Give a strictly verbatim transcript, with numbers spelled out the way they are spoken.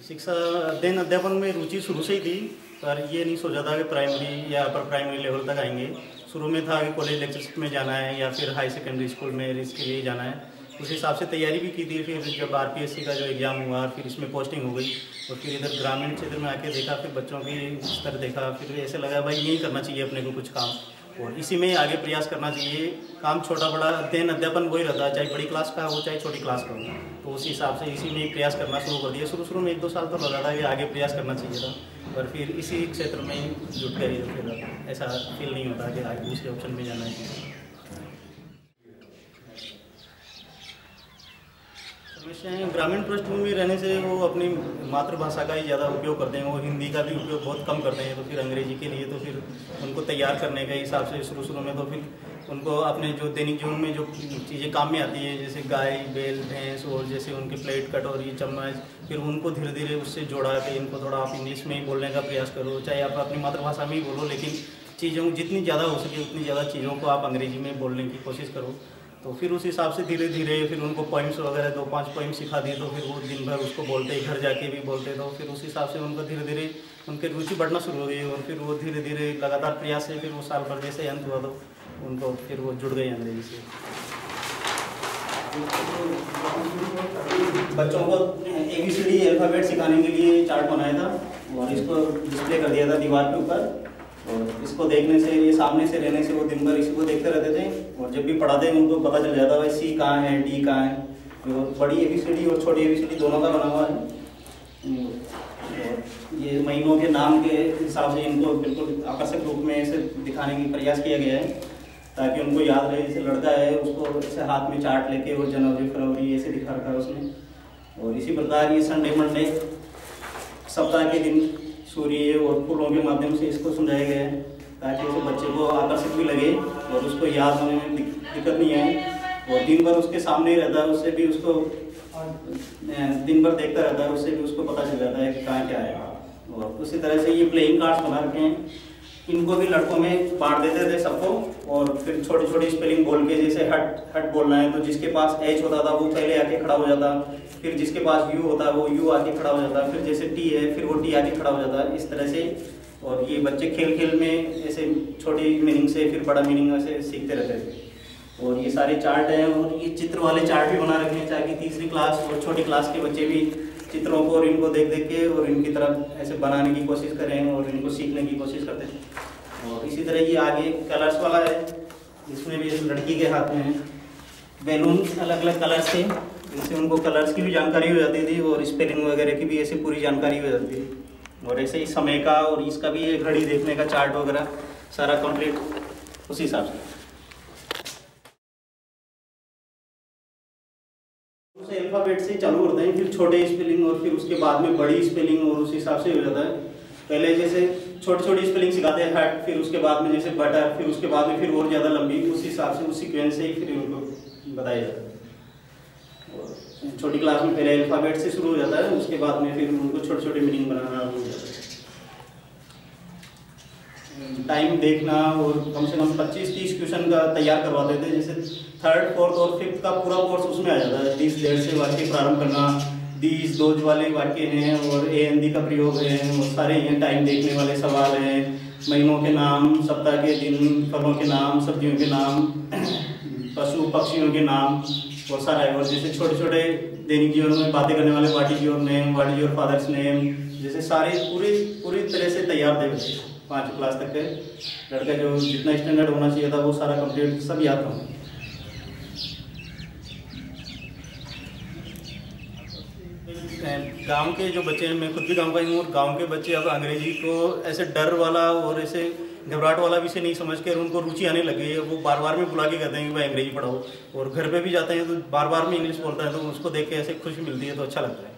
शिक्षा अध्ययन अध्यापन में रुचि शुरू से ही थी, पर ये नहीं सोचा था कि प्राइमरी या अपर प्राइमरी लेवल तक आएंगे। शुरू में था कि कॉलेज लेक्चरशिप में जाना है या फिर हाई सेकेंडरी स्कूल में इसके लिए जाना है। उस हिसाब से तैयारी भी की थी। फिर जब आरपीएससी का जो एग्ज़ाम हुआ फिर इसमें पोस्टिंग हो गई और फिर इधर ग्रामीण क्षेत्र में आके देखा, फिर बच्चों की स्तर देखा, फिर ऐसे लगा भाई यही करना चाहिए अपने को कुछ काम, और इसी में आगे प्रयास करना चाहिए। काम छोटा बड़ा अध्ययन अध्यापन वही रहता है, चाहे बड़ी क्लास का हो चाहे छोटी क्लास का हो। तो उस हिसाब से इसी में प्रयास करना शुरू कर दिया। शुरू शुरू में एक दो साल तो लगा था कि आगे प्रयास करना चाहिए था, पर फिर इसी क्षेत्र में ही जुट गए। फिर ऐसा फील नहीं होता कि आगे दूसरे ऑप्शन में जाना है। समस्याएँ ग्रामीण पृष्ठभूमि में रहने से वो अपनी मातृभाषा का ही ज़्यादा उपयोग करते हैं, वो हिंदी का भी उपयोग बहुत कम करते हैं। तो फिर अंग्रेजी के लिए तो फिर उनको तैयार करने के हिसाब से शुरू शुरू में तो फिर उनको अपने जो दैनिक जीवन में जो चीज़ें काम में आती है, जैसे गाय बैल भैंस और जैसे उनके प्लेट कटोरी चम्मच, फिर उनको धीरे धीरे उससे जोड़ा कि इनको थोड़ा आप इंग्लिश में ही बोलने का प्रयास करो, चाहे आप अपनी मातृभाषा में ही बोलो, लेकिन चीज़ों जितनी ज़्यादा हो सके उतनी ज़्यादा चीज़ों को आप अंग्रेजी में बोलने की कोशिश करो। तो फिर उस हिसाब से धीरे धीरे फिर उनको पोइम्स वगैरह दो पांच पोइम सिखा दिए, तो फिर वो दिन भर उसको बोलते, घर जाके भी बोलते। तो फिर उस हिसाब से उनको धीरे धीरे उनकी रुचि बढ़ना शुरू हो गई और फिर वो धीरे धीरे लगातार प्रयास से फिर वो साल भर जैसे अंत हुआ तो उनको फिर वो जुड़ गए अंग्रेजी से। बच्चों को A B C D alphabet सिखाने के लिए चार्ट बनाया था और इसको डिस्प्ले कर दिया था दीवार के ऊपर, और इसको देखने से, ये सामने से रहने से वो दिन भर इसी को देखते रहते थे। और जब भी पढ़ाते हैं उनको पता चल जाता है भाई सी कहाँ है, डी कहाँ है। जो बड़ी ए बी सी डी और छोटी ए बी सी डी दोनों का बना हुआ है। ये महीनों के नाम के हिसाब से इनको बिल्कुल आकर्षक रूप में ऐसे दिखाने की प्रयास किया गया है ताकि उनको याद रहे। जैसे लड़का है उसको ऐसे हाथ में चार्ट लेके वो जनवरी फरवरी ऐसे दिखा रखा है उसने। और इसी प्रकार ये संडे मंडे सप्ताह के दिन सूर्य और फूलों के माध्यम से इसको समझाया गया है ताकि उसे बच्चे को आकर्षक भी लगे और उसको याद होने में दिक्कत नहीं आए। और दिन भर उसके सामने ही रहता है, उससे भी उसको दिन भर देखता रहता है, उससे भी उसको पता चल जाता है कि कहाँ क्या है। और उसी तरह से ये प्लेइंग कार्ड्स बना रखे हैं, इनको भी लड़कों में बांट देते थे सबको। और फिर छोटी छोटी स्पेलिंग बोल के, जैसे हट हट बोलना है तो जिसके पास एच होता था वो पहले आके खड़ा हो जाता, फिर जिसके पास यू होता है वो यू आके खड़ा हो जाता, फिर जैसे टी है फिर वो टी आके खड़ा हो जाता, इस तरह से। और ये बच्चे खेल खेल में ऐसे छोटी मीनिंग से फिर बड़ा मीनिंग ऐसे सीखते रहते थे। और ये सारे चार्ट हैं और ये चित्र वाले चार्ट भी बना रखे हैं ताकि तीसरी क्लास और छोटी क्लास के बच्चे भी चित्रों को और इनको देख देख के और इनकी तरफ ऐसे बनाने की कोशिश करें और इनको सीखने की कोशिश करते हैं। और इसी तरह ये आगे कलर्स वाला है, इसमें भी लड़की के हाथ में है बैलून अलग अलग कलर्स के, जिससे उनको कलर्स की भी जानकारी हो जाती थी और स्पेलिंग वगैरह की भी ऐसे पूरी जानकारी हो जाती थी। और ऐसे ही समय का और इसका भी घड़ी देखने का चार्ट वगैरह सारा कंप्लीट उसी हिसाब से। अल्फाबेट से चालू करते हैं, फिर छोटे स्पेलिंग और फिर उसके बाद में बड़ी स्पेलिंग और उस हिसाब से हो जाता है। पहले जैसे छोटी छोटी स्पेलिंग सिखाते हैं हट, फिर उसके बाद में जैसे बटर, फिर उसके बाद में फिर और ज़्यादा लंबी, उस हिसाब से उस सीक्वेंस से ही फिर उनको बताया जाता है। और छोटी क्लास में पहले अल्फाबेट से शुरू हो जाता है, उसके बाद में फिर उनको छोटे छोटे मीनिंग बनाना हो जाता है। टाइम देखना और कम से कम पच्चीस तीस क्वेश्चन का तैयार करवा देते हैं। जैसे थर्ड फोर्थ और फिफ्थ का पूरा कोर्स उसमें आ जाता है। दिस देर से वाक्य प्रारंभ करना, दीज दोज वाले वाक्य हैं और ए एन दी का प्रयोग है, और सारे हैं टाइम देखने वाले सवाल हैं, महीनों के नाम, सप्ताह के दिन, फलों के नाम, सब्जियों के नाम, पशु पक्षियों के नाम और सारा है। और जैसे छोटे छोटे दैनिक जीवन में बातें करने वाले what is your name, what is your father's name, जैसे सारे पूरी पूरी तरह से तैयार थे बच्चे। पाँच क्लास तक के लड़का जो जितना स्टैंडर्ड होना चाहिए था वो सारा कंप्लीट सब याद था। गांव के जो बच्चे हैं, मैं खुद भी गांव का ही हूँ, और गांव के बच्चे अब अंग्रेजी को ऐसे डर वाला और ऐसे घबराहट वाला विषय नहीं समझ के उनको रुचि आने लगी है। वो बार बार में बुला के कहते हैं कि भाई अंग्रेजी पढ़ाओ, और घर पे भी जाते हैं तो बार बार में इंग्लिश बोलता है, तो उसको देख के ऐसे खुशी मिलती है, तो अच्छा लगता है।